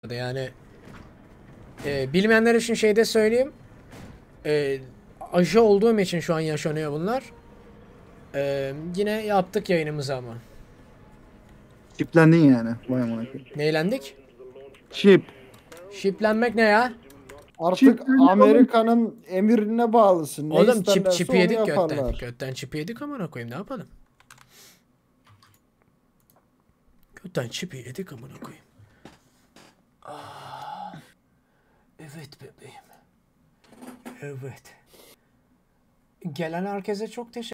Yani bilmeyenler için şey de söyleyeyim. Aşı olduğum için şu an yaşanıyor bunlar. Yine yaptık yayınımızı ama. Çiplendin yani. Vay amına koyayım. Neylendik? Çip. Şiplenmek ne ya? Çip Artık oğlum. Amerika'nın emrine bağlısın. Ne Oğlum isterlerse çipi onu yedik götten. yaparlar. Götten çipi yedik amına koyayım, ne yapalım? Götten çipi yedik amına koyayım. Evet bebeğim. Evet. Gelen herkese çok teşekkür